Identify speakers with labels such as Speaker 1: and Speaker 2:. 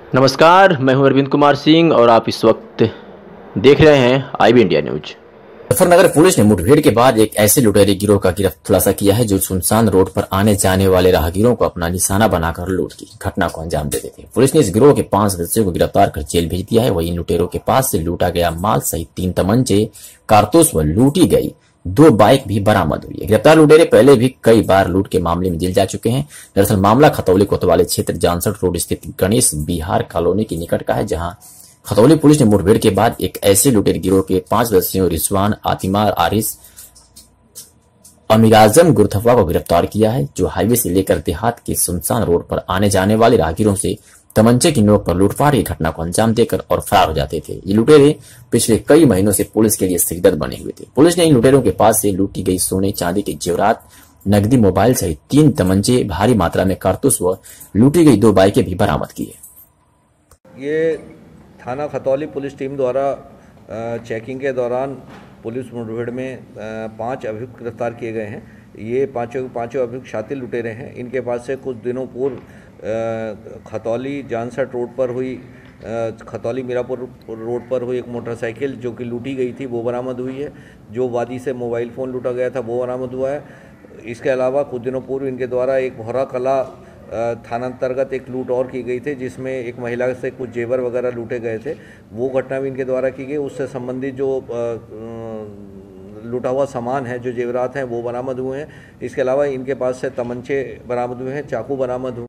Speaker 1: नमस्कार, मैं हूं अरविंद कुमार सिंह और आप इस वक्त देख रहे हैं IB India news.
Speaker 2: Muzaffarnagar police ने मुठभेड़ के बाद एक ऐसे लुटेरे गिरोह का खुलासा किया है जो सुनसान रोड पर आने जाने वाले राहगीरों को अपना निशाना बनाकर लूट की घटना को अंजाम देते थे। पुलिस ने इस गिरोह के 5 सदस्यों को गिरफ्तार कर जेल भेज दिया है। वहीं इन लुटेरों के पास से लूटा गया माल सहित 3 तमंचे, कारतूस व लूटी गई 2 बाइक भी बरामद हुई है। गिरफ्तार लुटेरे पहले भी कई बार लूट के मामले में जेल जा चुके हैं। दरअसल मामला खतौली कोतवाली क्षेत्र जानसठ रोड स्थित गणेश बिहार कॉलोनी के निकट का है, जहां खतौली पुलिस ने मुठभेड़ के बाद एक ऐसे लुटेर गिरोह के 5 सदस्यों रिजवान, आतिमार, आरिस, अमीराजम गुरथफा को गिरफ्तार किया है, जो हाईवे से लेकर देहात के सुनसान रोड पर आने जाने वाले राहगीरों से तमंचे की नोक पर लूटपाट की घटना को अंजाम देकर और फरार हो जाते थे। ये लुटेरे पिछले कई महीनों से पुलिस के लिए सिरदर्द बने हुए थे। पुलिस ने इन लुटेरों के पास से लूटी गई सोने चांदी के जेवरात, नकदी, मोबाइल सहित 3 तमंचे, भारी मात्रा में कारतूस व लूटी गई 2 बाइकें भी बरामद की है।
Speaker 3: ये थाना खतौली पुलिस टीम द्वारा चेकिंग के दौरान पुलिस मुठभेड़ में 5 अभियुक्त गिरफ्तार किए गए हैं। ये पांचों अभियुक्त शातिर लुटेरे हैं। इनके पास से कुछ दिनों पूर्व खतौली जानसठ रोड पर हुई खतौली मीरापुर रोड पर हुई एक मोटरसाइकिल जो कि लूटी गई थी वो बरामद हुई है। जो वादी से मोबाइल फ़ोन लूटा गया था वो बरामद हुआ है। इसके अलावा कुछ दिनों पूर्व इनके द्वारा एक भौरा कला थाना अंतर्गत एक लूट और की गई थी, जिसमें एक महिला से कुछ जेवर वगैरह लूटे गए थे। वो घटना भी इनके द्वारा की गई। उससे संबंधित जो लूटा हुआ सामान है, जो जेवरात हैं, वो बरामद हुए हैं। इसके अलावा इनके पास से तमंचे बरामद हुए हैं, चाकू बरामद हुए।